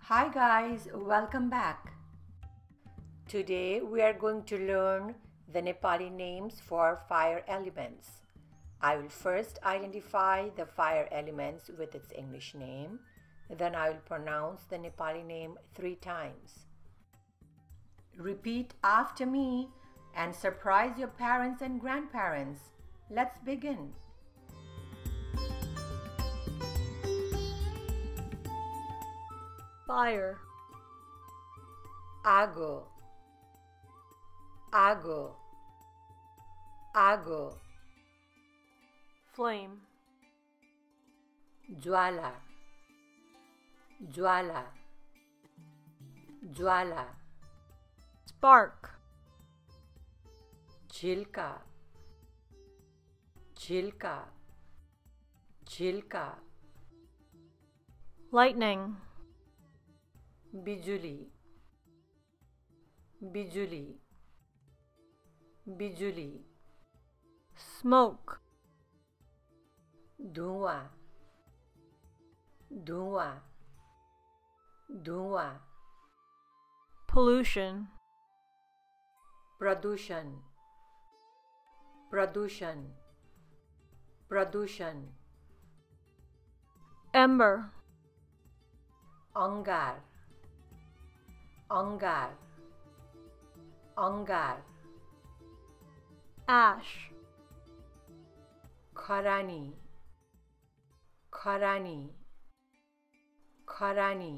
Hi guys, welcome back. Today we are going to learn the Nepali names for fire elements. I will first identify the fire elements with its English name. Then I will pronounce the Nepali name 3 times. Repeat after me and surprise your parents and grandparents. Let's begin. Fire, Ago, Ago, Ago. flame, Jwala, Jwala, Jwala. spark, Jhilka, Jhilka, Jhilka. lightning, Bijuli, Bijuli, Bijuli. smoke, Dhua, Dhua, Dhua. pollution, Pradushan, Pradushan, Pradushan. ember, Angar, Angar, Angar. ash, Kharani, Kharani, Kharani.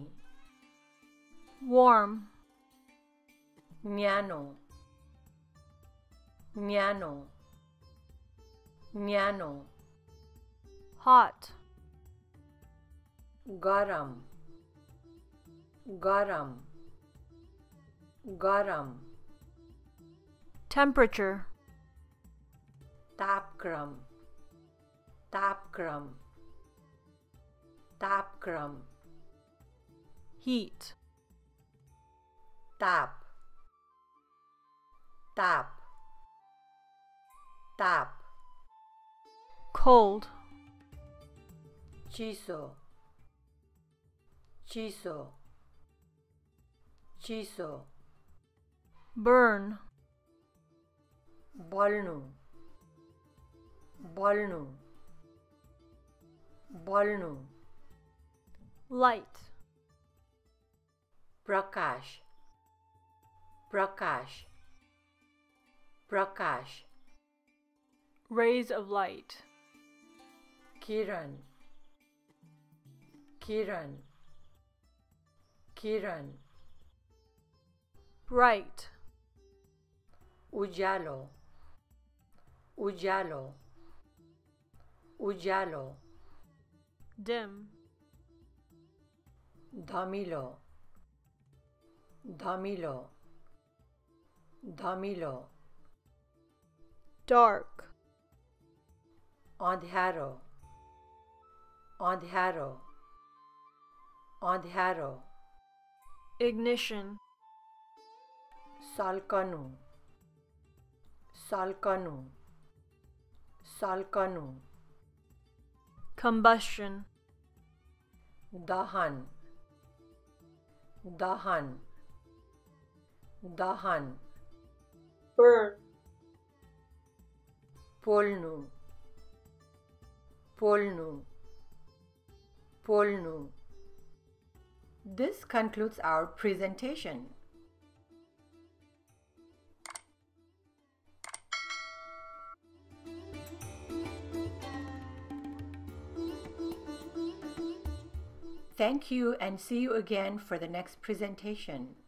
warm, Nyano, Nyano, Nyano. hot, Garam, Garam, Garam. temperature, Tapkram, Tapkram, Tapkram. heat, Tap, Tap, Tap. cold, Chiso, Chiso, Chiso. burn, Bolnu, Bolnu, Bolnu. light, Prakash, Prakash, Prakash. rays of light, Kiran, Kiran, Kiran. bright, Ujalo, Ujalo, Ujalo. dim, Dhamilo, Dhamilo, Dhamilo. dark, Andharo, Andharo, Andharo. ignition, Salkanu, Salkanu, Salkanu. combustion, Dahan, Dahan, Dahan. burn, Polnu, Polnu, Polnu. This concludes our presentation. Thank you and see you again for the next presentation.